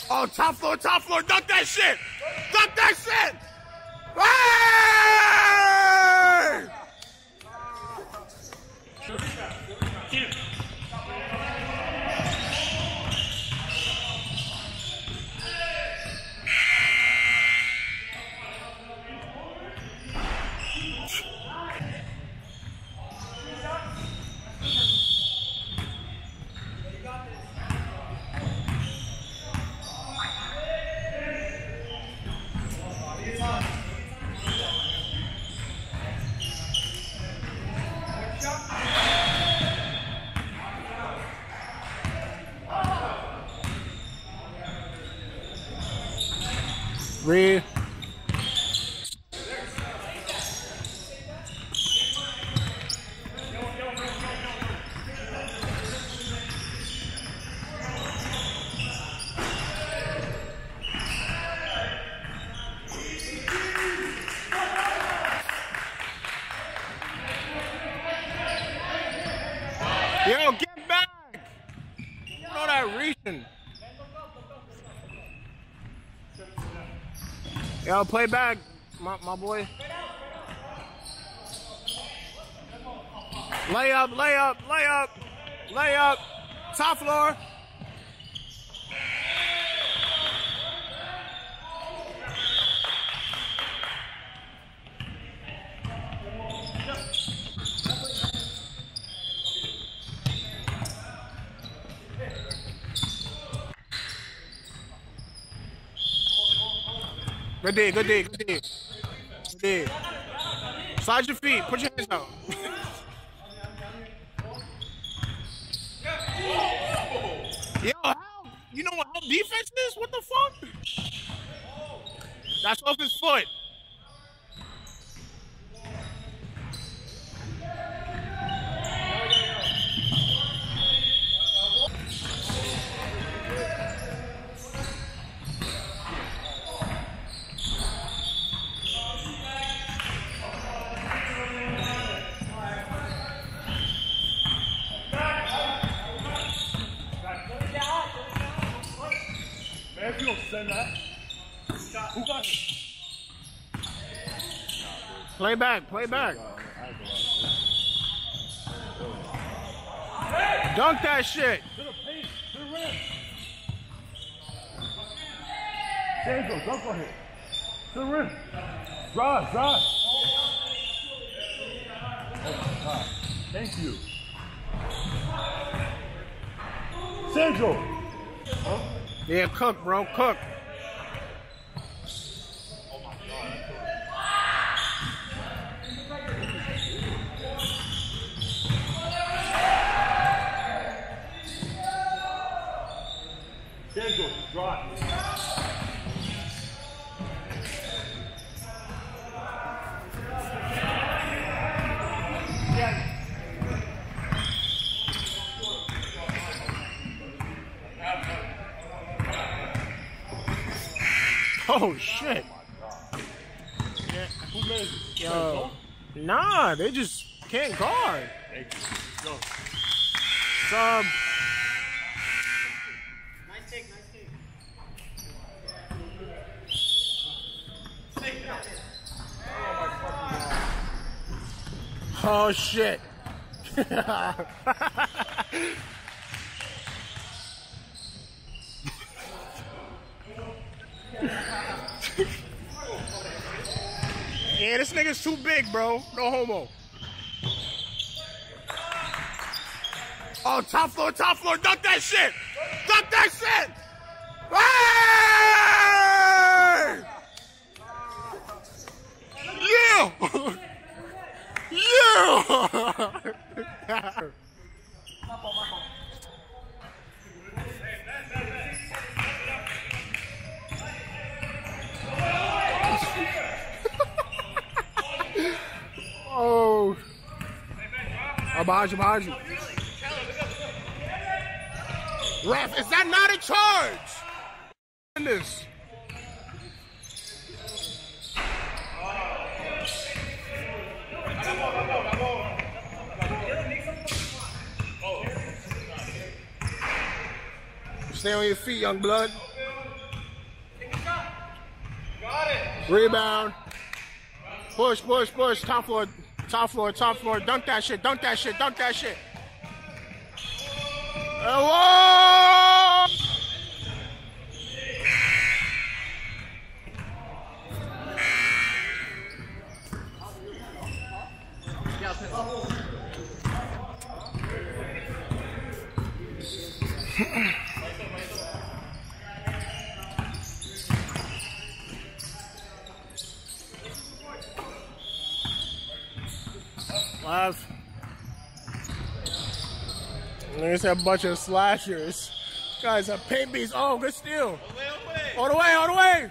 Oh, top floor, dunk that shit! Dunk that shit! Hey! Three. Yo, get back! You know that reaching. Yo, play back, my boy. Layup, layup, layup, layup. Top floor. Good D, good D, good D. Good D. Slide your feet, put your hands out. Yo, how? You know what defense is? What the fuck? That's off his foot. If you don't send that, who got it? Play back, play back. Dunk that shit. To the paint, to the rim. Django, dunk on him. To the rim. Drive, drive. Oh my God. Thank you. Sandro. Huh? Yeah, cook, bro, cook. Oh my God. Sandro, drive. Oh shit. Yeah. Who made it? Yo. Nah, they just can't guard. Thank you. Go. Sub. Nice take, nice take. Oh shit. Yeah, this nigga's too big, bro. No homo. Oh, top floor, dunk that shit! Dunk that shit! Hey! Yeah! Yeah! Oh. Behind you. Ref, is that not a charge? This. Stay on your feet, young blood. Rebound. Push, push, push. Top floor, top floor, top floor. Dunk that shit, dunk that shit, dunk that shit. Whoa! Left. There's a bunch of slashers. Guys, a paint beast. Oh, good steal. All the way, all the way.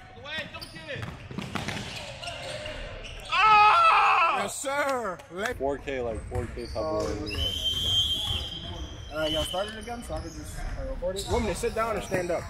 Oh! Yes, sir. 4K, like 4K top Y'all started again, so I could just record it. Want me to sit down or stand up?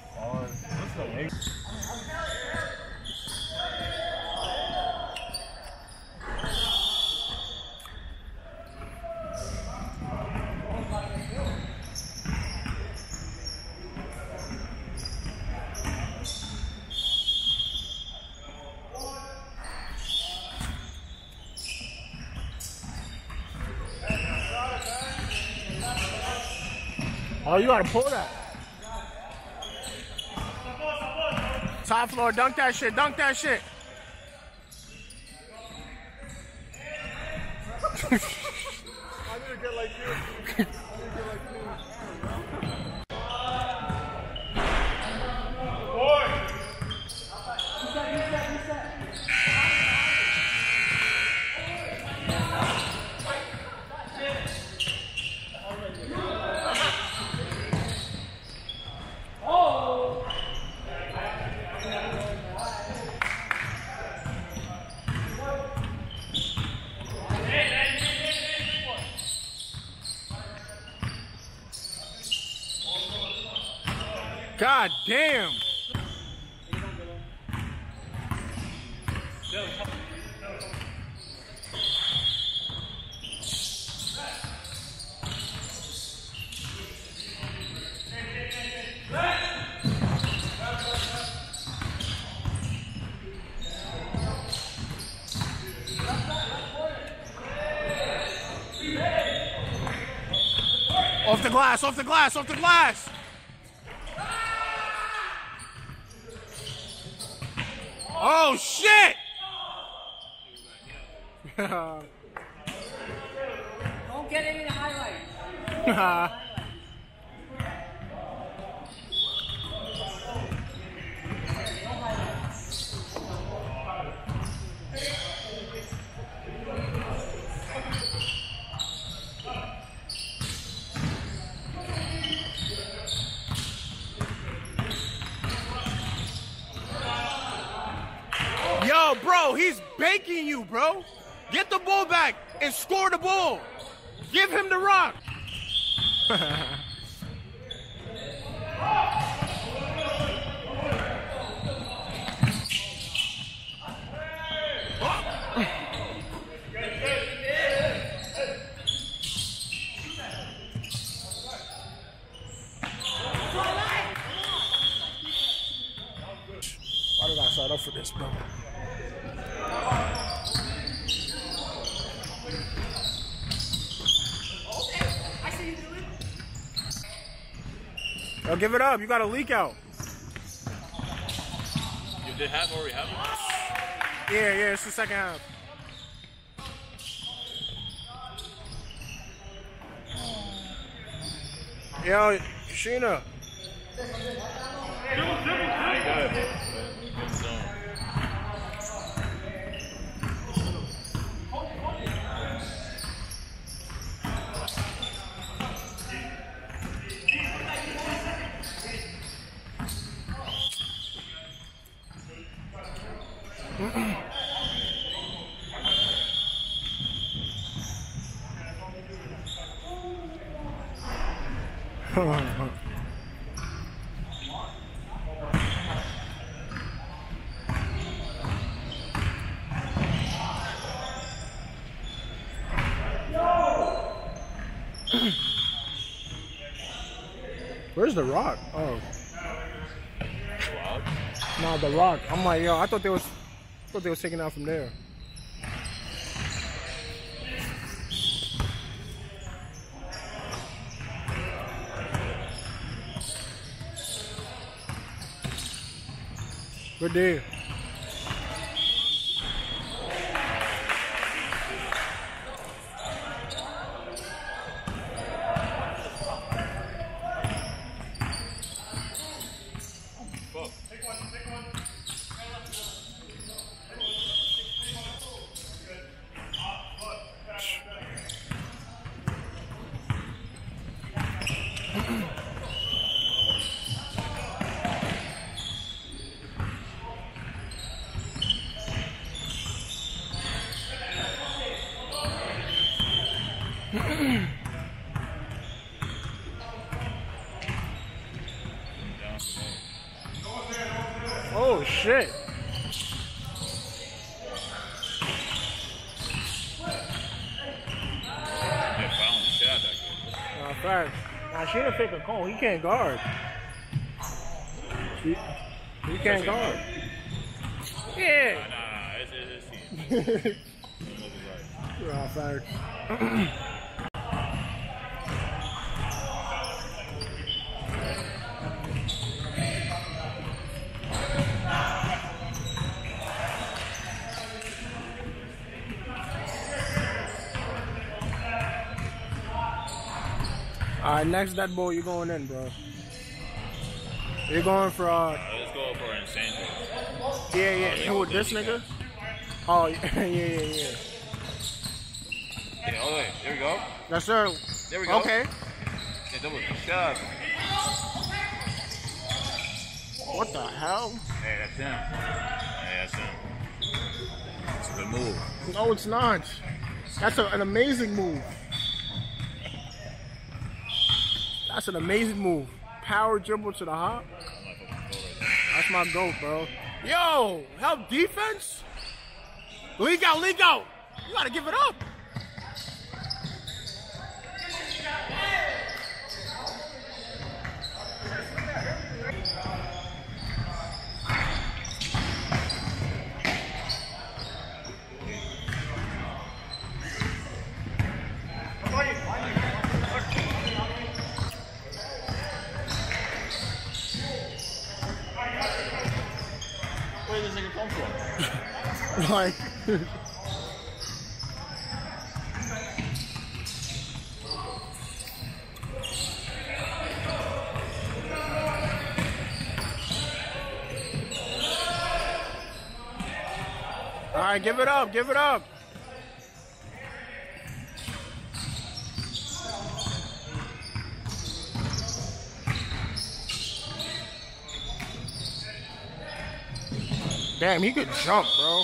Oh, you gotta pull that. Top floor, dunk that shit, dunk that shit. I need to get like you. I need to get like you. God damn! Off the glass, off the glass, off the glass! Oh shit! Don't get any highlights. Yo, bro, he's baking you, bro. Get the ball back and score the ball. Give him the rock. Why did I sign up for this, bro? Yo, give it up. You got a leak out. You did half already have? Yeah, it's the second half. Yo, Sheena. Where's the rock? Oh. No, the rock. I'm like, yo, I thought there was thought they was taking out from there. Good day. Oh shit. Fact. Nah, she didn't pick a cone. He can't guard. He can't guard. Yeah. Nah, it's his. Nah, facts. Alright, next dead ball, you're going in, bro. You're going for, let's go for insane. Yeah. Who, this nigga? Oh, yeah. Yeah, hold on. There we go. Yes, sir. There we go. Okay. Yeah, double shot. What the hell? Hey, that's him. Hey, that's him. It's a good move. No, it's not. That's an amazing move. That's an amazing move. Power dribble to the hop. That's my GOAT, bro. Yo, help defense. Leak out, leak out. You gotta give it up. Where did this nigga come from? Like, all right, give it up, give it up. Damn, he could jump, bro.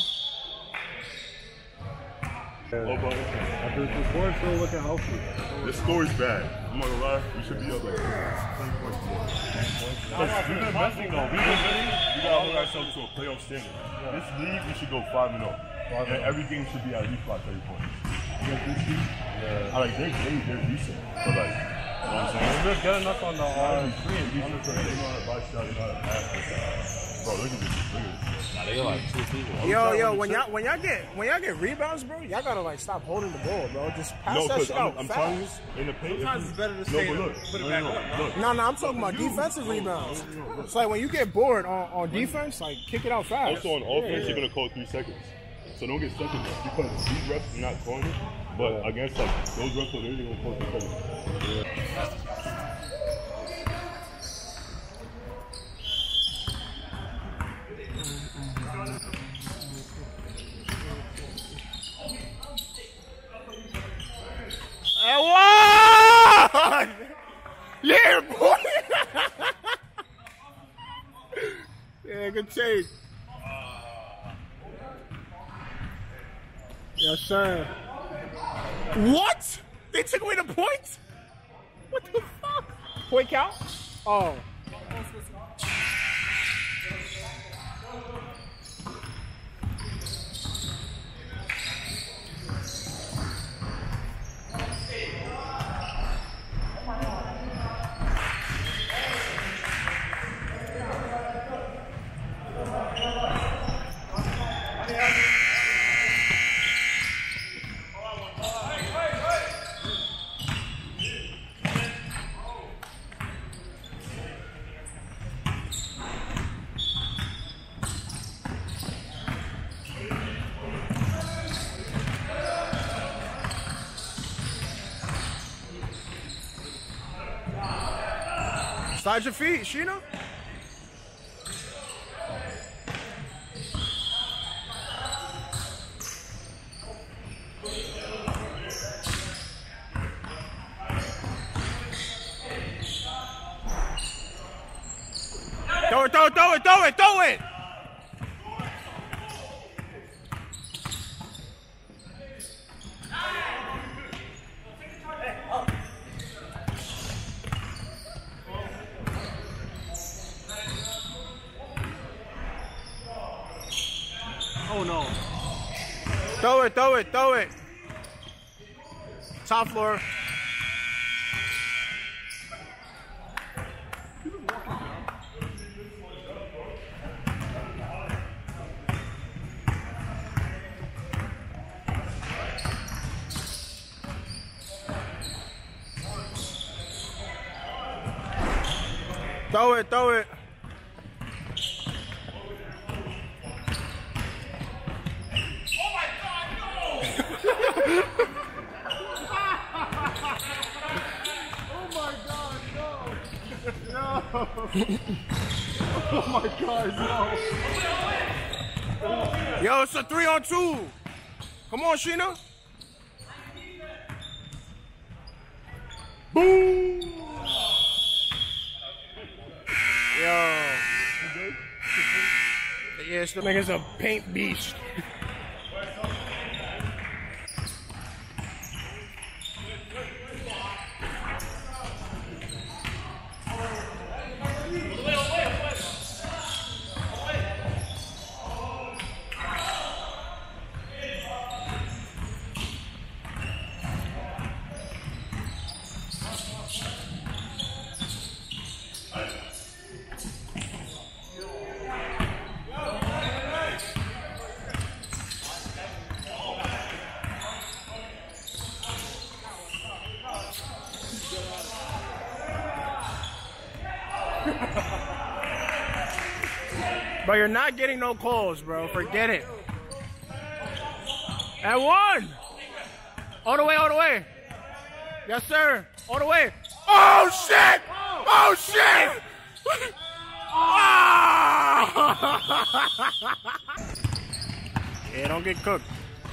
After this score, still looking healthy. This score is bad. I'm not gonna lie, we should be up like 20 points more. We've been messing though. We gotta hold ourselves to a playoff standard. This league, we should go 5-0. And every game should be at least about 30 points. Yeah. I like they're decent. But like, you know what I'm saying? We're good enough on the free and decent. They know how to buy shots, they know how to pass. Bro, look at this. Nah, they got like 2 people. Yo, when y'all get rebounds, bro, y'all gotta like stop holding the ball, bro. Just pass that shit out. I'm telling you, in the paint, sometimes it's better to stay put it back up. Look. No, I'm talking about defensive rebounds. It's like when you get bored on defense, like kick it out fast. Also on offense, you're gonna call 3 seconds. So don't get stuck in that because these refs are not calling it. But against like those refs, they're really gonna call 3 seconds. What? Yeah, boy. Yeah, good take. Yes, sir. What? They took away the points? What the fuck? Point count? Oh. Slide your feet, Sheena. Throw it, throw it, throw it, throw it, throw it! Oh no. Throw it, throw it, throw it. Top floor. Throw it, throw it. Oh my God, no. Yo, it's a 3-on-2. Come on, Sheena. Boom. Yo. Yeah, this nigga's a paint beast. But you're not getting no calls, bro. Forget it. And one. All the way, all the way. Yes, sir. All the way. Oh, shit! Oh, shit! Yeah, don't get cooked.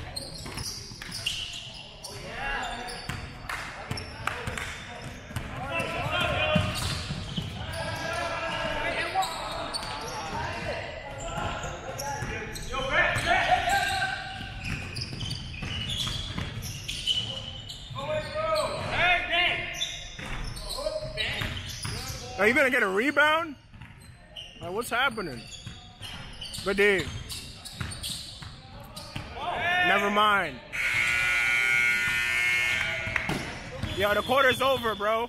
Are you gonna get a rebound? Like, what's happening? Good D. Never mind. Yo, the quarter's over, bro.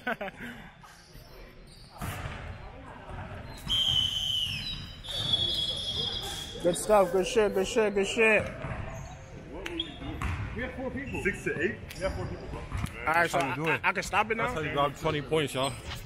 Good stuff, good shit, good shit, good shit. We have 4 people. 6 to 8? We have 4 people, bro. All right, so I can stop it now? That's how you got 20 points, y'all.